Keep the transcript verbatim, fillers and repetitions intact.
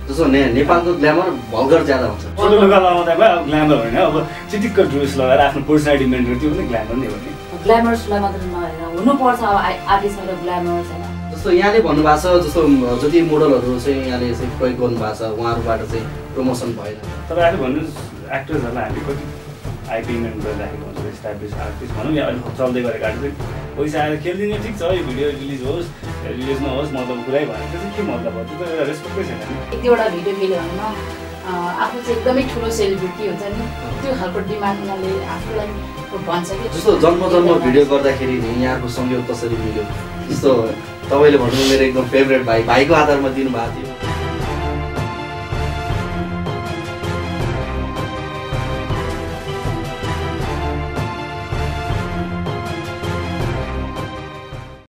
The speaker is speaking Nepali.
जस्तो ने नेपालको ग्ल्यामर भल्गर ज्यादा हुन्छ छोटो लुगा लगाउँदा भयो अब ग्ल्यामर होइन अब चिटिक्क ड्रेस लगाएर आफ्नो पर्सनालिटी मेन्टेन त्यो पनि ग्ल्यामर नै हो नि ग्ल्यामर्सलाई मात्र नभएर हुनुपर्छ अब आर्टिस्टहरू ग्ल्यामर्स होइन जस्तो यहाँले भन्नुभएको छ जस्तो जति मोडलहरू चाहिँ यहाँले चाहिँ प्रयोग गर्नुभएको छ उहाँहरूबाट चाहिँ प्रमोसन भएन तपाईँहरूले भन्नुहोस् एक्टर्सहरूलाई हामी कति आइ पेमेन्ट गरिराखेको हुन्छ इस्टाब्लिस आर्टिस्ट भनौँ या अलिक चल्दै गरेको आर्टिस्ट पैसा आएर खेलिदिने ठिक छ यो भिडियो रिलिज होस् रिलिज नहोस् मतलब कुरै भएन त्यो चाहिँ के मतलब हो त्यो त रेस्पेक्टै छैन नि एक दुईवटा भिडियो खेल्यो भने आफू चाहिँ एकदमै ठुलो सेलिब्रिटी हुन्छ नि त्यो खालको डिमान्ड उनीहरूले आफूलाई भन्छ कि जस्तो जन्म जन्म भिडियो गर्दाखेरि नि यहाँको संयोग कसरी मिल्यो जस्तो तपाईँले भन्नु मेरो एकदम फेभरेट भाइ भाइको आधारमा दिनुभएको थियो